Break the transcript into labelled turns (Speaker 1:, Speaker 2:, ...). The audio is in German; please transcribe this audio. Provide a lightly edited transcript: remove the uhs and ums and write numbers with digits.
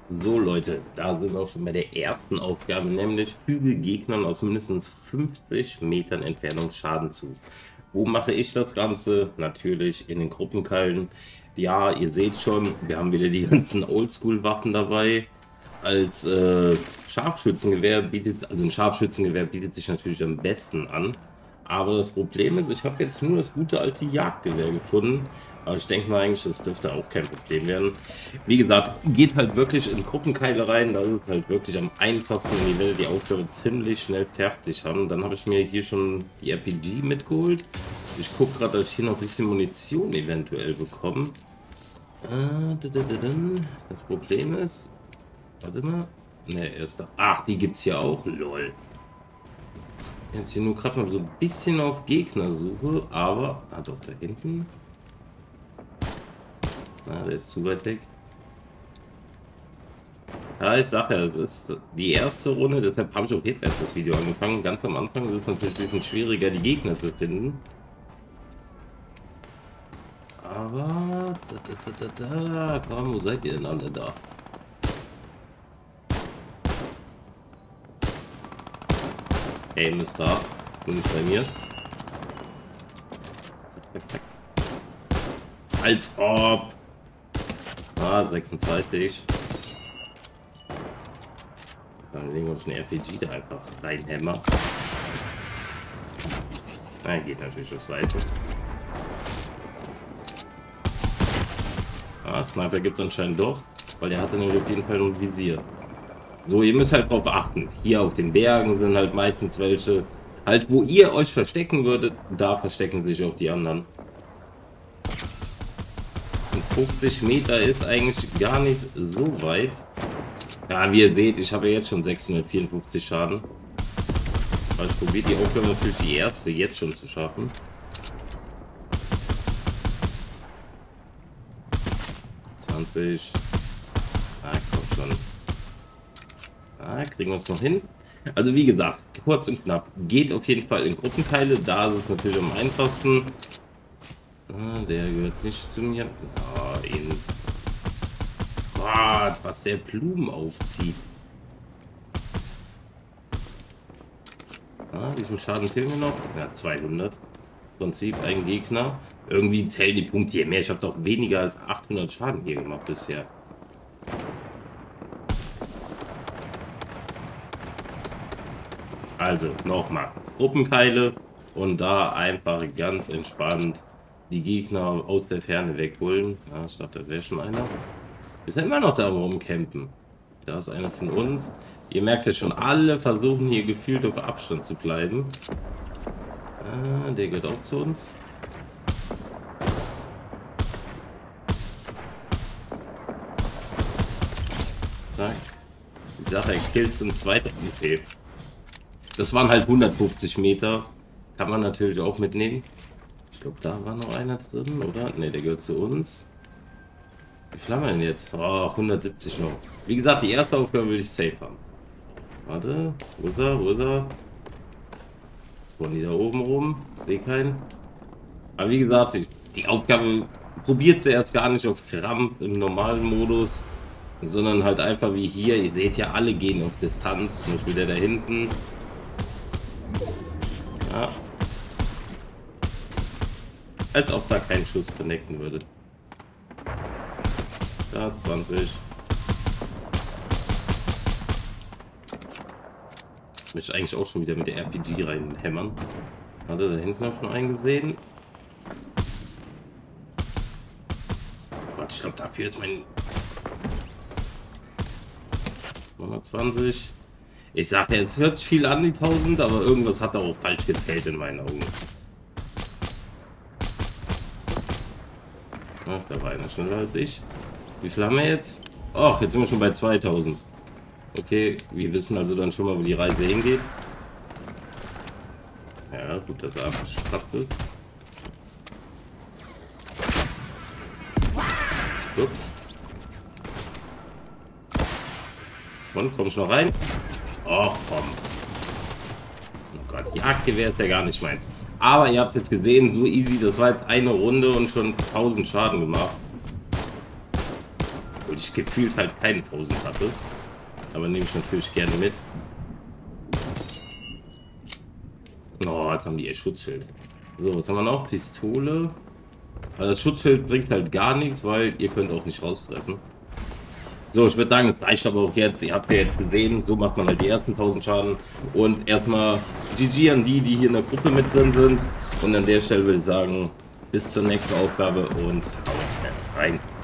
Speaker 1: So Leute, da sind wir auch schon bei der ersten Aufgabe, nämlich füge Gegnern aus mindestens 50 Metern Entfernung Schaden zu. Wo mache ich das Ganze? Natürlich in den Gruppenkeilen. Ja, ihr seht schon, wir haben wieder die ganzen Oldschool-Waffen dabei. Als Scharfschützengewehr bietet, also ein Scharfschützengewehr bietet sich natürlich am besten an. Aber das Problem ist, ich habe jetzt nur das gute alte Jagdgewehr gefunden. Aber ich denke mal eigentlich, das dürfte auch kein Problem werden. Wie gesagt, geht halt wirklich in Gruppenkeile rein. Da ist es halt wirklich am einfachsten, wenn die Welt die Aufgabe ziemlich schnell fertig haben. Dann habe ich mir hier schon die RPG mitgeholt. Ich gucke gerade, dass ich hier noch ein bisschen Munition eventuell bekomme. Das Problem ist... Warte mal. Ne, erst da. Ach, die gibt's hier auch. Lol. Jetzt hier nur gerade mal so ein bisschen auf Gegnersuche, aber... Ah, doch, da hinten. Na, der ist zu weit weg. Ja, ich sag ja, es ist die erste Runde, deshalb habe ich auch jetzt erst das Video angefangen. Ganz am Anfang ist es natürlich ein bisschen schwieriger, die Gegner zu finden. Aber... Komm, wo seid ihr denn alle da? Hey, Mister, bin ich bei mir? Zack, zack, zack. Als ob! Ah, 36. Dann legen wir uns eine RPG da einfach reinhämmern. Na, geht natürlich auf Seite. Ah, Sniper gibt es anscheinend doch, weil er hatte nämlich auf jeden Fall ein Visier. So, ihr müsst halt drauf achten. Hier auf den Bergen sind halt meistens welche, halt wo ihr euch verstecken würdet, da verstecken sich auch die anderen. Und 50 Meter ist eigentlich gar nicht so weit. Ja, wie ihr seht, ich habe jetzt schon 654 Schaden. Aber ich probiere die Aufgabe natürlich die erste jetzt schon zu schaffen. Ah, komm schon. Ah, kriegen wir es noch hin. Also wie gesagt, kurz und knapp. Geht auf jeden Fall in Gruppenkeile. Da ist es natürlich am einfachsten. Ah, der gehört nicht zu mir. Ah, ihn. Gott, was der Blumen aufzieht. Ah, wie viel Schaden fehlen mir noch? Ja, 200. Prinzip ein Gegner. Irgendwie zählen die Punkte hier mehr. Ich habe doch weniger als 800 Schaden hier gemacht bisher. Also nochmal Gruppenkeile und da einfach ganz entspannt die Gegner aus der Ferne wegholen. Ja, ich dachte, da wäre schon einer. Ist ja immer noch da rumcampen. Da ist einer von uns. Ihr merkt ja schon, alle versuchen hier gefühlt auf Abstand zu bleiben. Ah, der gehört auch zu uns. Zack. Die Sache, Kills im zweiten MP. Das waren halt 150 Meter. Kann man natürlich auch mitnehmen. Ich glaube, da war noch einer drin, oder? Ne, der gehört zu uns. Wie viel haben wir denn jetzt? Oh, 170 noch. Wie gesagt, die erste Aufgabe würde ich safe haben. Warte, wo ist er? Wo ist er? Jetzt wollen die da oben rum. Sehe keinen. Aber wie gesagt, die Aufgabe probiert sie erst gar nicht auf Krampf im normalen Modus, sondern halt einfach wie hier. Ihr seht ja, alle gehen auf Distanz. Zum Beispiel der da hinten. Ja. Als ob da kein Schuss connecten würde. Da 20. Möchte eigentlich auch schon wieder mit der RPG reinhämmern. Hatte da hinten noch schon einen gesehen. Oh Gott, ich glaube, dafür ist mein 120. Ich sage ja, es hört sich viel an, die 1000, aber irgendwas hat er auch falsch gezählt in meinen Augen. Ach, da war einer schneller als ich. Wie viel haben wir jetzt? Ach, jetzt sind wir schon bei 2000. Okay, wir wissen also dann schon mal, wo die Reise hingeht. Ja, gut, dass er abgespratzt ist. Ups. Und komm ich noch rein? Ach komm. Oh Gott, Jagdgewehr ist ja gar nicht meins. Aber ihr habt jetzt gesehen, so easy, das war jetzt eine Runde und schon 1000 Schaden gemacht. ich gefühlt halt keine 1000 hatte. Aber nehme ich natürlich gerne mit. Oh, jetzt haben die ihr Schutzschild. So, was haben wir noch? Pistole. Aber das Schutzschild bringt halt gar nichts, weil ihr könnt auch nicht raustreffen. So, ich würde sagen, es reicht aber auch jetzt. Ihr habt ja jetzt gesehen, so macht man halt die ersten 1000 Schaden. Und erstmal GG an die, die hier in der Gruppe mit drin sind. Und an der Stelle würde ich sagen, bis zur nächsten Aufgabe und haut rein.